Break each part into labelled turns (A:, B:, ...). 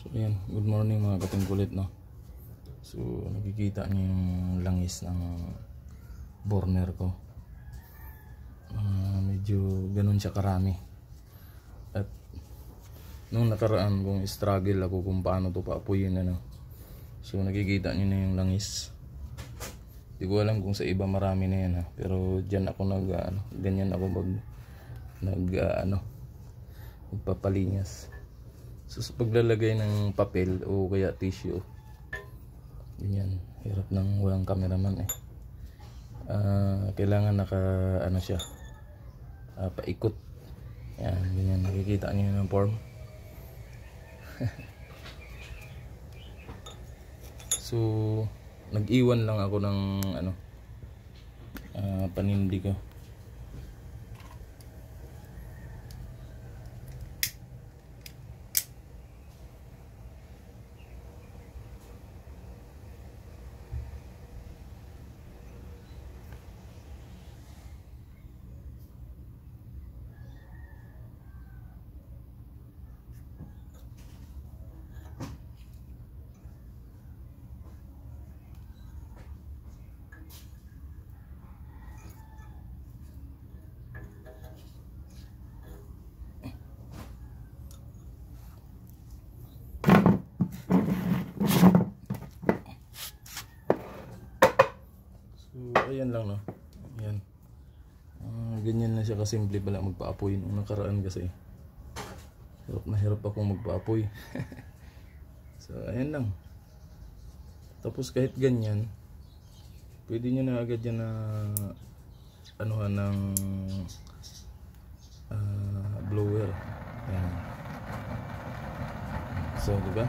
A: So ayan, good morning mga katingkulit, no. So nakikita niyo yung langis ng burner ko. Medyo ganun siya karami. At nung nakaraan kung struggle ako kung paano to paapuyin, ano. So nakikita niyo na yung langis. Di ko alam kung sa iba marami na yan, ha. Pero dyan ako ganyan ako magpapalinyas. So sa paglalagay ng papel o kaya tissue, ganyan, hirap ng walang cameraman eh. Kailangan siya, paikot. Yan, ganyan, nakikita niyo yung form. So nag-iwan lang ako ng panindi ko. Ayan lang, no. Ayan. Ganyan na siya kasimple pala magpaapoy. Nung nakaraan kasi hirap akong magpaapoy. So ayan lang. Tapos kahit ganyan, pwede nyo na agad yan na anuhan ng blower. Ayan. So diba,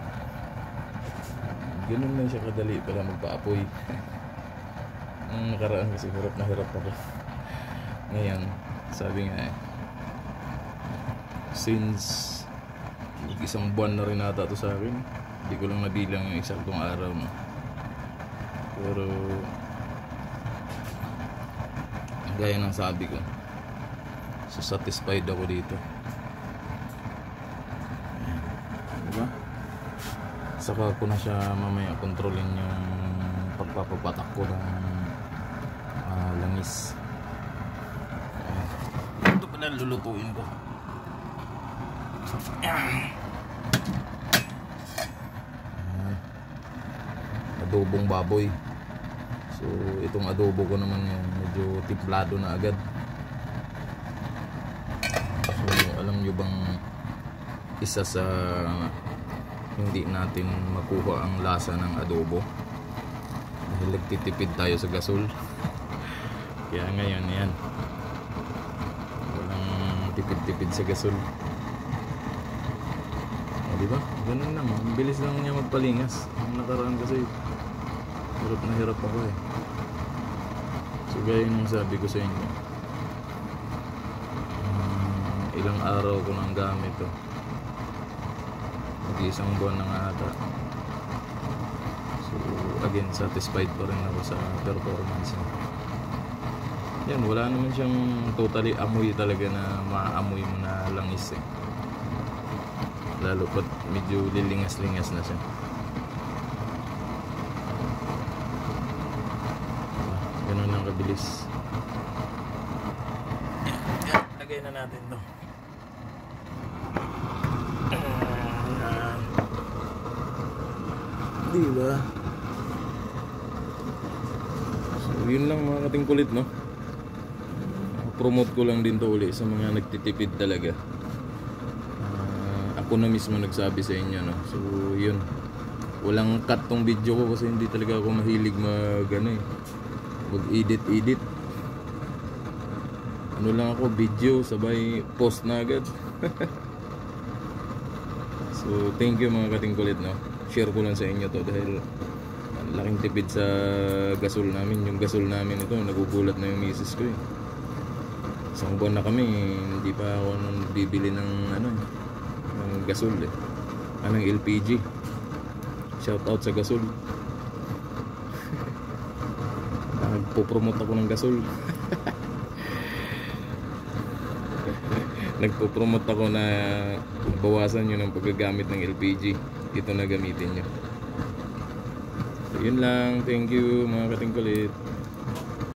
A: ganun lang siya kadali pala magpaapoy. Nung nakaraan kasi hirap ako. Ngayon, sabi nga since isang buwan na rin ata ito sa akin, hindi ko lang nabilang yung eksaktong araw, no. Pero gaya ng sabi ko, so satisfied ako dito. Diba? Saka ko na siya mamaya kontrolin yung pagpapapatak ko ng langis. Ito pa na lulutuin ko. Adobong baboy. So itong adobo ko naman yung medyo timplado na agad. So alam nyo bang isa sa hindi natin makuha ang lasa ng adobo dahil nagtitipid tayo sa gasol. Kaya ngayon yan, walang tipid-tipid sa gasol. Diba? Ganun lang, ang bilis lang niya magpalingas. Ang nakaraan kasi hirap ako eh. So gaya yung sabi ko sa inyo, ilang araw ko nang gamit to, mag-isang buwan na nga ata. So again, satisfied pa rin ako sa performance. Yan, wala naman siyang totally amoy talaga na maamoy mo na langis eh. Lalo pat medyo lilingas-lingas na siya. Ganun lang kabilis. Yan, lagay na natin to. Diba? So yun lang mga katingkulit, no. Promote ko lang din to uli sa mga nagtitipid talaga. Ako na mismo nagsabi sa inyo, no. So yun, walang cut tong video ko kasi hindi talaga ako mahilig mag-edit. Ano lang ako, video sabay post na agad. So thank you mga katingkulit, no. Share ko lang sa inyo to dahil laking tipid sa gasol namin. Yung gasol namin ito, nagugulat na yung misis ko eh. Isang buwan na kami, hindi pa ako bibili ng ng gasol eh. Anong LPG. Shout out sa gasol. Nagpo-promote ako ng gasol. nagpo-promote ako na bawasan nyo ng paggagamit ng LPG. Ito na gamitin nyo. So, yun lang. Thank you mga kating kulit.